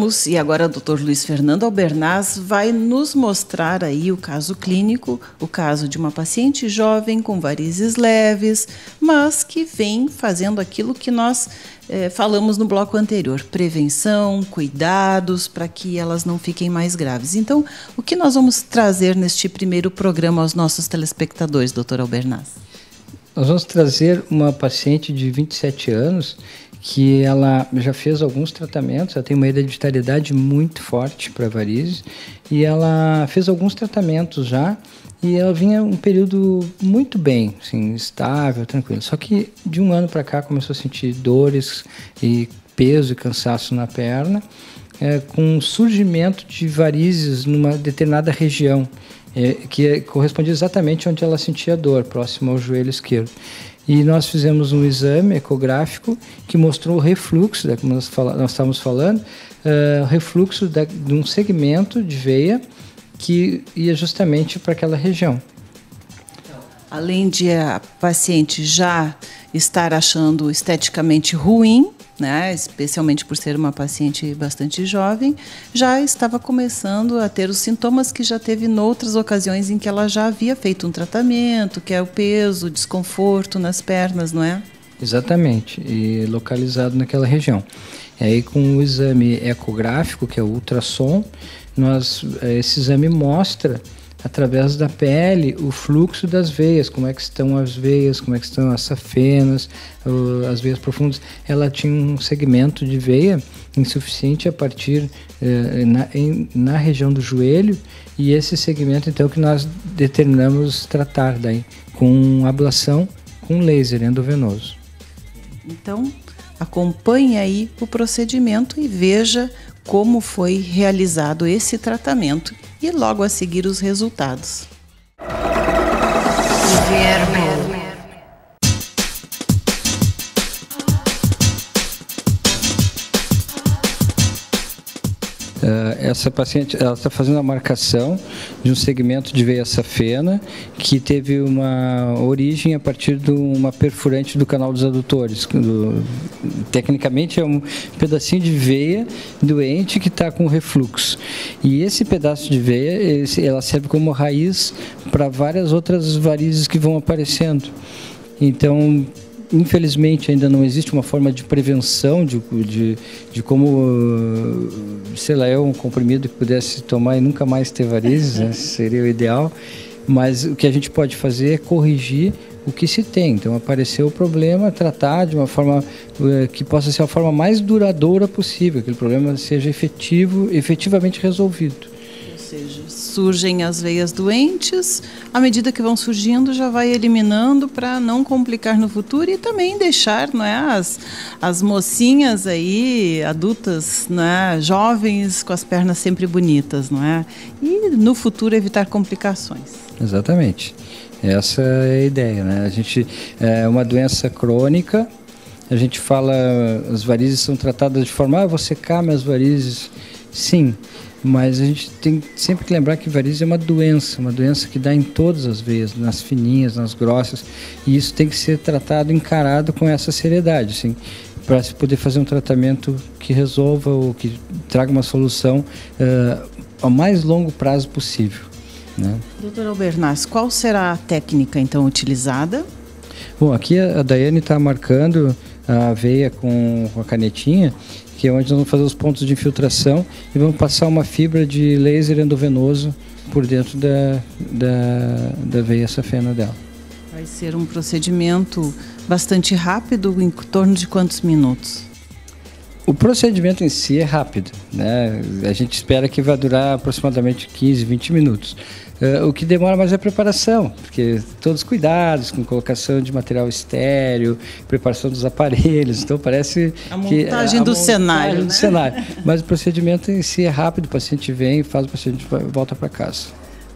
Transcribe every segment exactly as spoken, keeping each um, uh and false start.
Voltamos e agora o doutor Luiz Fernando Albernaz vai nos mostrar aí o caso clínico, o caso de uma paciente jovem com varizes leves, mas que vem fazendo aquilo que nós eh, falamos no bloco anterior, prevenção, cuidados para que elas não fiquem mais graves. Então, o que nós vamos trazer neste primeiro programa aos nossos telespectadores, doutor Albernaz? Nós vamos trazer uma paciente de vinte e sete anos que ela já fez alguns tratamentos, ela tem uma hereditariedade muito forte para varizes e ela fez alguns tratamentos já e ela vinha um período muito bem, assim, estável, tranquilo. Só que de um ano para cá começou a sentir dores e peso e cansaço na perna, é, com surgimento de varizes numa determinada região, é, que correspondia exatamente onde ela sentia dor, próximo ao joelho esquerdo. E nós fizemos um exame ecográfico que mostrou o refluxo, né, como nós, fala, nós estávamos falando, uh, refluxo da, de um segmento de veia que ia justamente para aquela região. Além de a paciente já estar achando esteticamente ruim, né, especialmente por ser uma paciente bastante jovem, já estava começando a ter os sintomas que já teve em outras ocasiões em que ela já havia feito um tratamento, que é o peso, o desconforto nas pernas, não é? Exatamente, e localizado naquela região. E aí com o exame ecográfico, que é o ultrassom, nós, esse exame mostra através da pele o fluxo das veias, como é que estão as veias, como é que estão as safenas, as veias profundas. Ela tinha um segmento de veia insuficiente a partir eh, na, em, na região do joelho, e esse segmento então que nós determinamos tratar daí com ablação com laser endovenoso. Então acompanhe aí o procedimento e veja como foi realizado esse tratamento e logo a seguir os resultados. Verbo. Uh, essa paciente ela está fazendo a marcação de um segmento de veia safena que teve uma origem a partir de uma perfurante do canal dos adutores. Do, tecnicamente é um pedacinho de veia doente que está com refluxo. E esse pedaço de veia, esse, ela serve como raiz para várias outras varizes que vão aparecendo. Então, infelizmente, ainda não existe uma forma de prevenção de, de, de como, sei lá, eu, um comprimido que pudesse tomar e nunca mais ter varizes, né? Seria o ideal. Mas o que a gente pode fazer é corrigir o que se tem. Então, apareceu o problema, tratar de uma forma uh, que possa ser a forma mais duradoura possível, que o problema seja efetivo, efetivamente resolvido. Ou seja, surgem as veias doentes, à medida que vão surgindo já vai eliminando para não complicar no futuro e também deixar, não é, as, as mocinhas aí, adultas, não é, jovens com as pernas sempre bonitas, não é? E no futuro evitar complicações. Exatamente. Essa é a ideia, né? A gente é uma doença crônica, a gente fala, as varizes são tratadas de forma, ah, você calma as varizes, sim. Mas a gente tem sempre que lembrar que varizes é uma doença, uma doença que dá em todas as veias, nas fininhas, nas grossas, e isso tem que ser tratado, encarado com essa seriedade, assim, para se poder fazer um tratamento que resolva ou que traga uma solução uh, ao mais longo prazo possível, né? doutor Albernaz, qual será a técnica então utilizada? Bom, aqui a Daiane está marcando a veia com, com a canetinha, que é onde nós vamos fazer os pontos de infiltração e vamos passar uma fibra de laser endovenoso por dentro da, da, da veia safena dela. Vai ser um procedimento bastante rápido, em torno de quantos minutos? O procedimento em si é rápido, né? A gente espera que vai durar aproximadamente quinze, vinte minutos. Uh, o que demora mais é a preparação, porque todos os cuidados com colocação de material estéreo, preparação dos aparelhos, então parece a montagem que... a do montagem cenário, do né? cenário. Mas o procedimento em si é rápido, o paciente vem, faz o paciente volta para casa.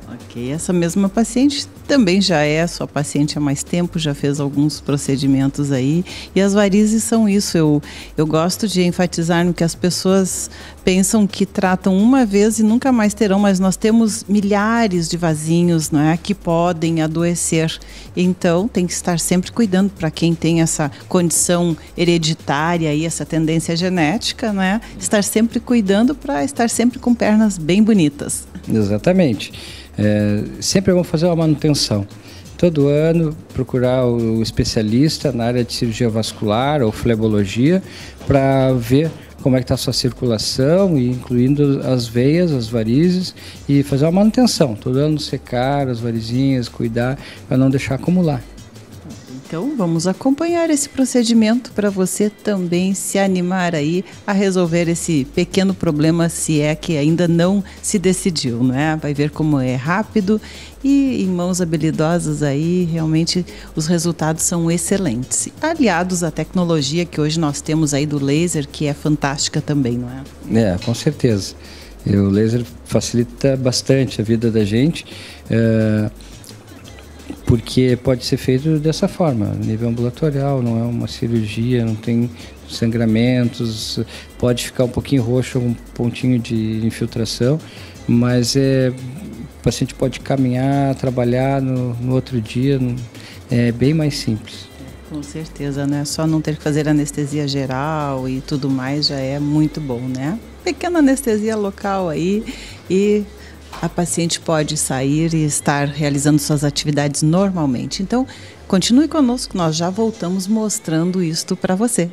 Ok, essa mesma paciente também já é sua paciente há mais tempo, já fez alguns procedimentos aí, e as varizes são isso. Eu, eu gosto de enfatizar no que as pessoas pensam que tratam uma vez e nunca mais terão, mas nós temos milhares de vasinhos, não é, que podem adoecer. Então tem que estar sempre cuidando para quem tem essa condição hereditária e essa tendência genética, né? Estar sempre cuidando para estar sempre com pernas bem bonitas. Exatamente. É, sempre vamos fazer uma manutenção. Todo ano procurar o especialista na área de cirurgia vascular ou flebologia para ver como é que está a sua circulação, incluindo as veias, as varizes, e fazer uma manutenção. Todo ano secar as varizinhas, cuidar para não deixar acumular. Então vamos acompanhar esse procedimento para você também se animar aí a resolver esse pequeno problema, se é que ainda não se decidiu, né? Vai ver como é rápido e em mãos habilidosas aí realmente os resultados são excelentes. Aliados à tecnologia que hoje nós temos aí do laser, que é fantástica também, não é? É, com certeza. E o laser facilita bastante a vida da gente. É... porque pode ser feito dessa forma, nível ambulatorial, não é uma cirurgia, não tem sangramentos, pode ficar um pouquinho roxo, um pontinho de infiltração, mas é, o paciente pode caminhar, trabalhar no, no outro dia, é bem mais simples. Com certeza, né? Só não ter que fazer anestesia geral e tudo mais já é muito bom, né? Pequena anestesia local aí e a paciente pode sair e estar realizando suas atividades normalmente. Então, continue conosco, nós já voltamos mostrando isto para você.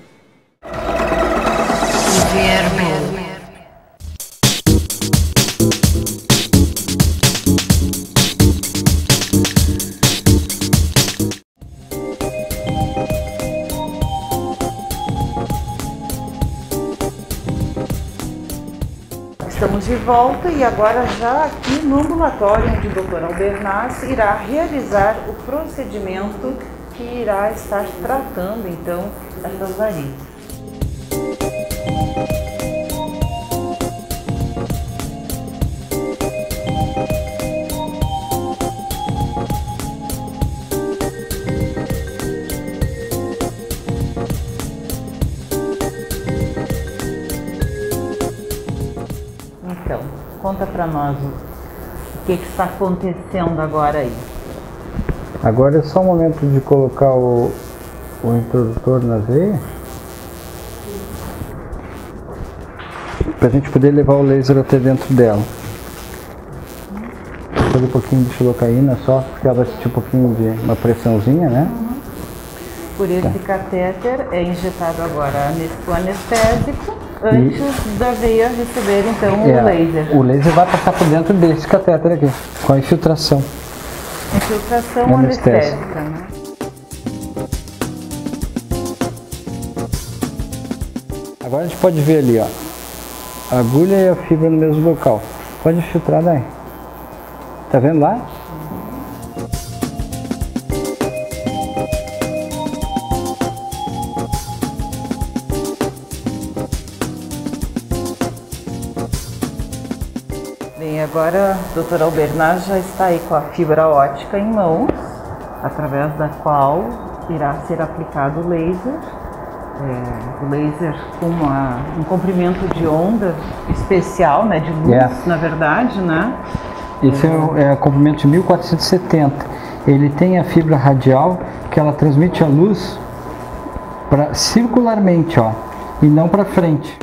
Estamos de volta e agora já aqui no ambulatório onde o doutor Albernaz irá realizar o procedimento que irá estar tratando então essas varizes. Então, conta para nós o que, que está acontecendo agora aí. Agora é só o momento de colocar o, o introdutor na veia, para a gente poder levar o laser até dentro dela. Vou fazer um pouquinho de xilocaína só, porque ela vai sentir um pouquinho de uma pressãozinha, né? Uhum. Por esse tá. catéter é injetado agora o anestésico antes e... da veia receber então é, o laser. O laser vai passar por dentro desse catéter aqui, com a infiltração. Infiltração anestésica, né? Agora a gente pode ver ali, ó, a agulha e a fibra no mesmo local. Pode filtrar daí. Tá vendo lá? Bem, agora o doutor Albernaz já está aí com a fibra ótica em mãos, através da qual irá ser aplicado o laser. É, o laser com uma, um comprimento de onda especial, né, de luz, yeah. na verdade, né? Esse é, é o comprimento de mil quatrocentos e setenta. Ele tem a fibra radial que ela transmite a luz pra, circularmente, ó, e não para frente.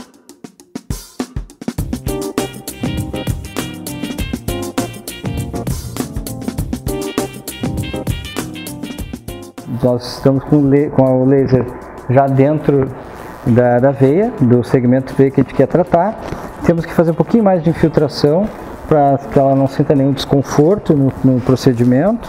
Nós estamos com o, com o laser já dentro da, da veia, do segmento veia que a gente quer tratar. Temos que fazer um pouquinho mais de infiltração para que ela não sinta nenhum desconforto no, no procedimento.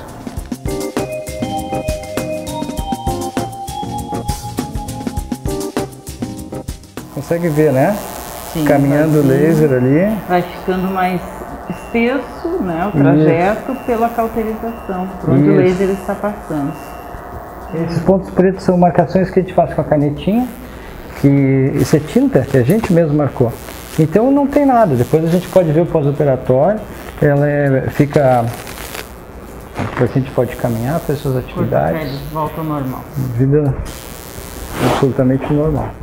Consegue ver, né? Sim, caminhando o laser ali. Vai ficando mais espesso, né, o trajeto. Isso. Pela cauterização, por onde Isso. o laser está passando. Esses pontos pretos são marcações que a gente faz com a canetinha, que isso é tinta que a gente mesmo marcou. Então não tem nada, depois a gente pode ver o pós-operatório, Ela é, fica... O paciente pode caminhar, fazer suas atividades. Volta ao normal. Vida absolutamente normal.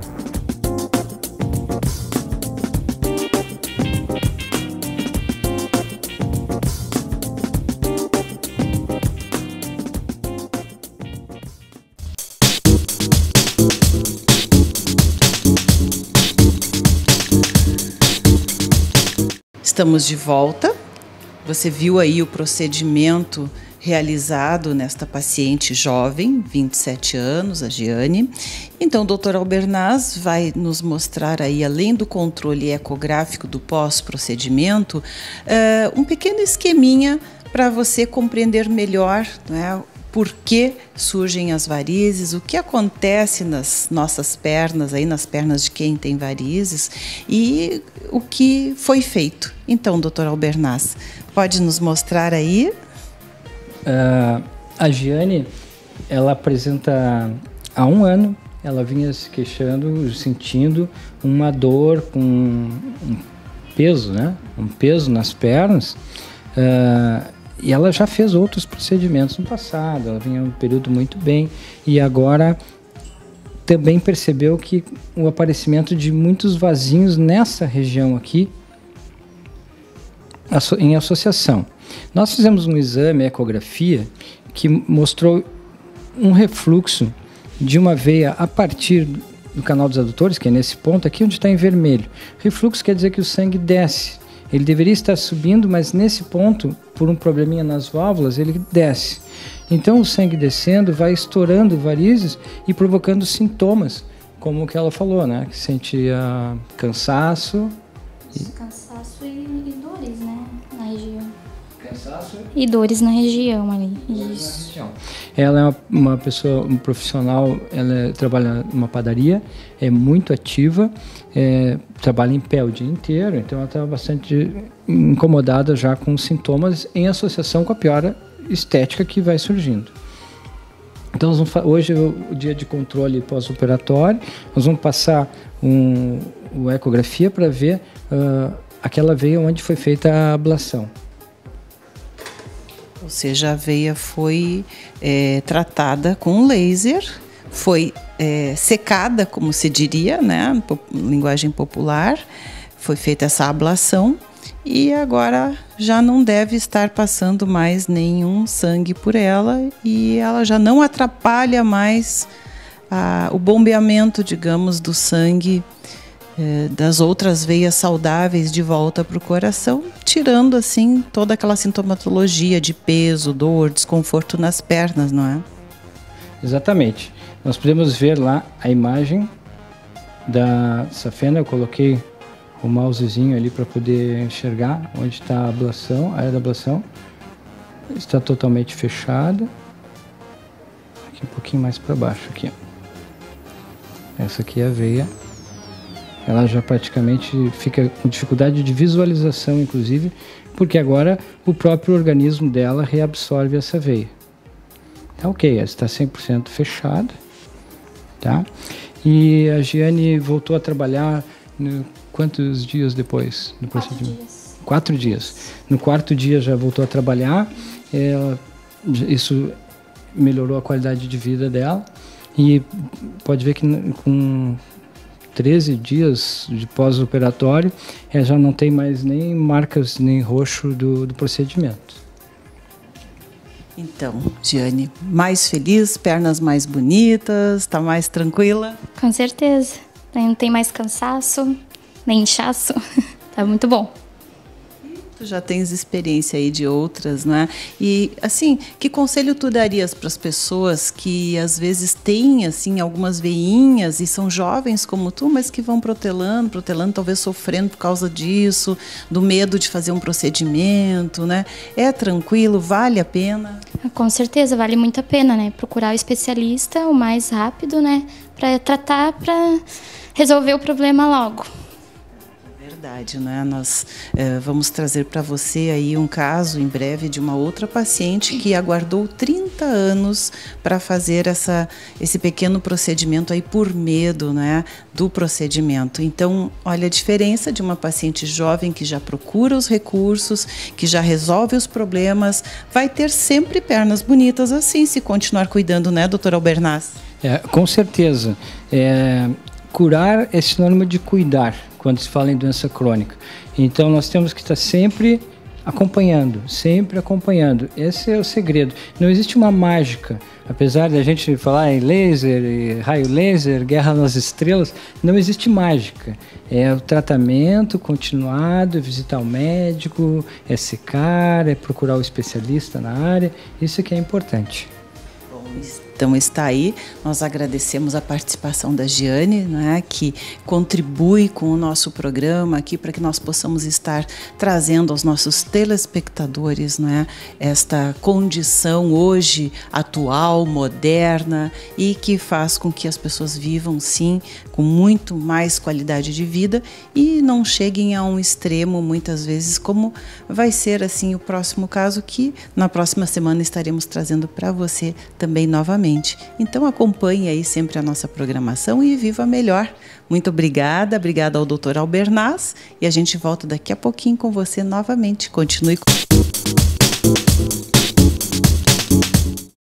Estamos de volta. Você viu aí o procedimento realizado nesta paciente jovem, vinte e sete anos, a Giane. Então, o doutor Albernaz vai nos mostrar aí, além do controle ecográfico do pós-procedimento, uh, um pequeno esqueminha para você compreender melhor, né, por que surgem as varizes, o que acontece nas nossas pernas, aí nas pernas de quem tem varizes e o que foi feito. Então, doutor Albernaz, pode nos mostrar aí? Uh, a Giane, ela apresenta há um ano, ela vinha se queixando, sentindo uma dor com um peso, né? Um peso nas pernas. Uh, e ela já fez outros procedimentos no passado, ela vinha um período muito bem e agora também percebeu que o aparecimento de muitos vasinhos nessa região aqui em associação. Nós fizemos um exame, ecografia, que mostrou um refluxo de uma veia a partir do canal dos adutores, que é nesse ponto aqui onde está em vermelho. Refluxo quer dizer que o sangue desce. Ele deveria estar subindo, mas nesse ponto, por um probleminha nas válvulas, ele desce. Então o sangue descendo vai estourando varizes e provocando sintomas, como o que ela falou, né? Que sentia cansaço. E... Cansaço e, e dores, né? Na região. Cansaço e dores na região ali. Isso. Na região. Ela é uma, uma pessoa, um profissional, ela é, trabalha numa padaria, é muito ativa, é, trabalha em pé o dia inteiro, então ela está bastante incomodada já com sintomas em associação com a piora estética que vai surgindo. Então, nós vamos, hoje é o dia de controle pós-operatório, nós vamos passar um, uma ecografia para ver uh, aquela veia onde foi feita a ablação. Ou seja, a veia foi é, tratada com laser, foi é, secada, como se diria, né, em linguagem popular, foi feita essa ablação e agora já não deve estar passando mais nenhum sangue por ela e ela já não atrapalha mais a, o bombeamento, digamos, do sangue é, das outras veias saudáveis de volta para o coração, tirando assim toda aquela sintomatologia de peso, dor, desconforto nas pernas, não é? Exatamente. Nós podemos ver lá a imagem da safena. Eu coloquei o mousezinho ali para poder enxergar onde está a ablação, a área da ablação. Está totalmente fechada. Aqui um pouquinho mais para baixo aqui. Essa aqui é a veia. Ela já praticamente fica com dificuldade de visualização, inclusive, porque agora o próprio organismo dela reabsorve essa veia. Tá ok, ela está cem por cento fechada, tá? E a Giane voltou a trabalhar no, quantos dias depois do procedimento? Quatro dias. Quatro dias. No quarto dia já voltou a trabalhar, ela, isso melhorou a qualidade de vida dela e pode ver que com treze dias de pós-operatório, ela já não tem mais nem marcas, nem roxo do, do procedimento. Então, Giane, mais feliz, pernas mais bonitas, está mais tranquila? Com certeza. Não tem mais cansaço, nem inchaço. Tá muito bom. Tu já tens experiência aí de outras, né? E, assim, que conselho tu darias para as pessoas que, às vezes, têm, assim, algumas veinhas e são jovens como tu, mas que vão protelando, protelando, talvez sofrendo por causa disso, do medo de fazer um procedimento, né? É tranquilo? Vale a pena? Com certeza, vale muito a pena, né? Procurar o especialista o mais rápido, né? Para tratar, para resolver o problema logo. verdade, né? Nós é, vamos trazer para você aí um caso em breve de uma outra paciente que aguardou trinta anos para fazer essa, esse pequeno procedimento aí por medo, né, do procedimento. Então, olha a diferença de uma paciente jovem que já procura os recursos, que já resolve os problemas, vai ter sempre pernas bonitas assim, se continuar cuidando, né, doutor Albernaz? É, com certeza. É, curar é sinônimo de cuidar, quando se fala em doença crônica. Então, nós temos que estar sempre acompanhando, sempre acompanhando. Esse é o segredo. Não existe uma mágica. Apesar de a gente falar em laser, raio laser, guerra nas estrelas, não existe mágica. É o tratamento continuado, é visitar o médico, é secar, é procurar o especialista na área. Isso que é importante. Bom, então está aí, nós agradecemos a participação da Giane, né, que contribui com o nosso programa aqui para que nós possamos estar trazendo aos nossos telespectadores, né, esta condição hoje atual, moderna e que faz com que as pessoas vivam sim com muito mais qualidade de vida e não cheguem a um extremo muitas vezes como vai ser assim o próximo caso que na próxima semana estaremos trazendo para você também novamente. Então acompanhe aí sempre a nossa programação e viva melhor. Muito obrigada, obrigada ao doutor Albernaz e a gente volta daqui a pouquinho com você novamente. Continue com